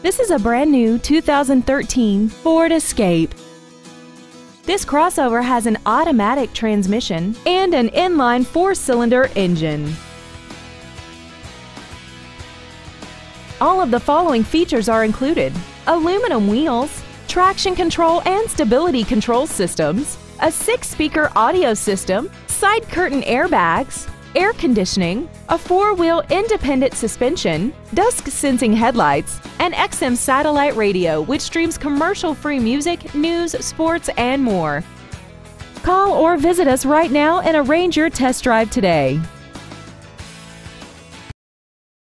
This is a brand new 2013 Ford Escape. This crossover has an automatic transmission and an inline four-cylinder engine. All of the following features are included: aluminum wheels, traction control and stability control systems, a 6-speaker audio system, side curtain airbags, air conditioning, a 4-wheel independent suspension, dusk-sensing headlights, and XM satellite radio which streams commercial-free music, news, sports, and more. Call or visit us right now and arrange your test drive today.